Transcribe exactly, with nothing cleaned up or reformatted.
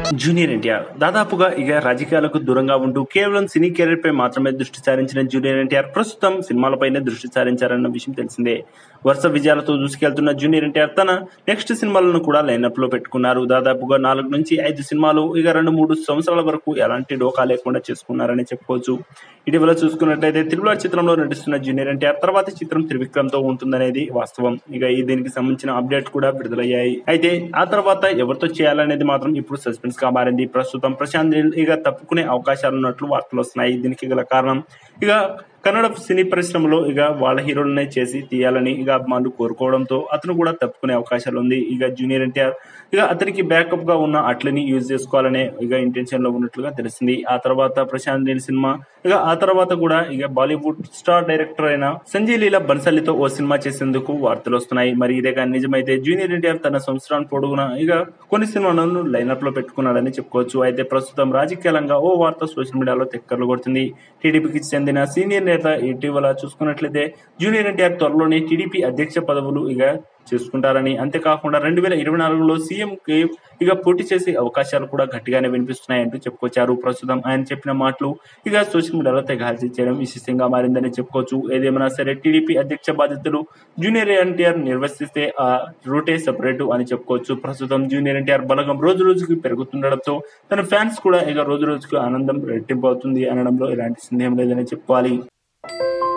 Junior NTR దాదాపుగా ఇక రాజకీయాలకు దూరంగా ఉంటూ కేవలం సినీ కెరీర్ పై మాత్రమే దృష్టి సారించిన జూనియర్ ఎన్టీఆర్ ప్రస్తుతం సినిమాలపైనే దృష్టి సారించారన్న విషయం తెలిసిందే. వరుస విజయాలతో దూసుకెళ్తున్న జూనియర్ ఎన్టీఆర్ తన నెక్స్ట్ సినిమాలను కూడా లైనప్ లో పెట్టుకున్నారు. దాదాపుగా నాలుగు నుంచి ఐదు సినిమాలు ఇక రెండు మూడు సంవత్సరాల వరకు ఎలాంటి డోకా లేకుండా చేసుకున్నారని చెప్పుకోవచ్చు. ఇటీవల చూసుకున్నట్లయితే త్రిబుల్ ఆర్ చిత్రంలో నటిస్తున్న జూనియర్ ఎన్టీఆర్ తర్వాత చిత్రం త్రివిక్రమ్ తో ఉంటుందనేది వాస్తవం. ఇక ఈ దీనికి సంబంధించిన అప్డేట్ కూడా విడుదలయ్యాయి. అయితే ఆ తర్వాత ఎవరితో చేయాలనేది మాత్రం ఇప్పుడు సస్పెన్స్ గా మారింది. ప్రస్తుతం ప్రశాంత్ నీల్ ఇక తప్పుకునే అవకాశాలున్నట్లు వార్తలు వస్తున్నాయి. దీనికి గల కారణం ఇక కన్నడ సినీ పరిశ్రమలో ఇక వాళ్ళ హీరోలనే చేసి తీయాలని ఇక అభిమానులు కోరుకోవడంతో అతను కూడా తప్పుకునే అవకాశాలు ఉంది. ఇక జూనియర్ ఎన్టీఆర్ ఇక అతనికి బ్యాకప్ గా ఉన్న అట్లని యూజ్ చేసుకోవాలనే ఇక ఇంటెన్షన్ లో ఉన్నట్లుగా తెలిసింది. ఆ తర్వాత ప్రశాంత్ నీల్ సినిమా ఇక ఆ తర్వాత కూడా ఇక బాలీవుడ్ స్టార్ డైరెక్టర్ అయిన సంజయ్ లీలా బన్సాలితో ఓ సినిమా చేసేందుకు వార్తలు వస్తున్నాయి. మరి ఇదే కానీ నిజమైతే జూనియర్ ఎన్టీఆర్ తన సంవత్సరాన్ని పొడుగున ఇక కొన్ని సినిమాలను లైనప్ లో పెట్టుకున్నాడని చెప్పుకోవచ్చు. అయితే ప్రస్తుతం రాజకీయంగా ఓ వార్త సోషల్ మీడియాలో తెక్కర్లు కొడుతుంది. టీడీపీకి చెందిన సీనియర్ నేత ఇటీవల చూసుకున్నట్లయితే జూనియర్ ఎన్టీఆర్ త్వరలోనే టీడీపీ అధ్యక్ష పదవులు ఇక చేసుకుంటారని, అంతేకాకుండా రెండు వేల ఇరవై నాలుగులో సీఎం కి ఇక పోటీ చేసే అవకాశాలు కూడా గట్టిగానే వినిపిస్తున్నాయంటూ చెప్పుకొచ్చారు. ప్రస్తుతం ఆయన చెప్పిన మాటలు ఇక సోషల్ మీడియాలో తెగ హల్చల్ చేయడం విశేషంగా మారిందని చెప్పుకోవచ్చు. ఏదేమైనా సరే టీడీపీ అధ్యక్ష బాధ్యతలు జూనియర్ ఎన్టీఆర్ నిర్వహిస్తే ఆ రూటే సెపరేట్ అని చెప్పుకోవచ్చు. ప్రస్తుతం జూనియర్ ఎన్టీఆర్ బలగం రోజు రోజుకి పెరుగుతుండడంతో తన ఫ్యాన్స్ కూడా ఇక రోజు రోజుకి ఆనందం రెట్టింపు అవుతుంది అనడంలో ఎలాంటి సందేహం లేదని చెప్పుకోవాలి.